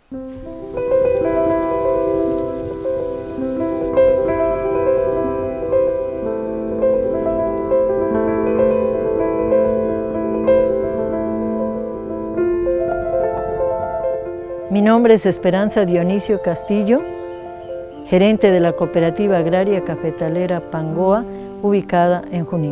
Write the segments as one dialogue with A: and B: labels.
A: Mi nombre es Esperanza Dionisio Castillo, gerente de la Cooperativa Agraria Cafetalera Pangoa, ubicada en Junín.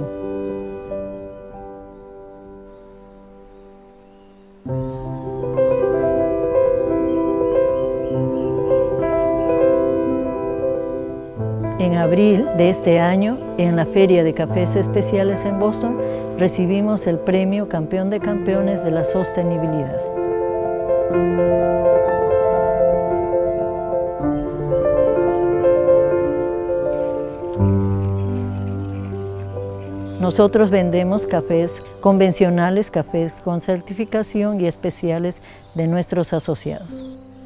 A: En abril de este año, en la Feria de Cafés Especiales en Boston, recibimos el premio Campeón de Campeones de la Sostenibilidad. Nosotros vendemos cafés convencionales, cafés con certificación y especiales de nuestros asociados.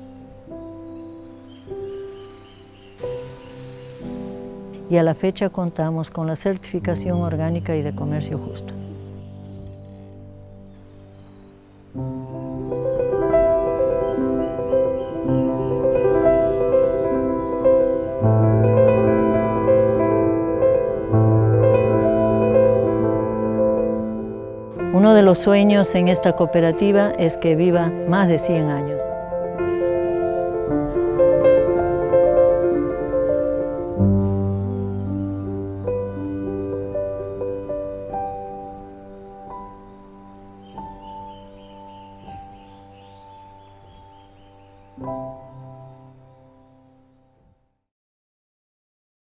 A: Y a la fecha contamos con la certificación orgánica y de comercio justo. Uno de los sueños en esta cooperativa es que viva más de 100 años.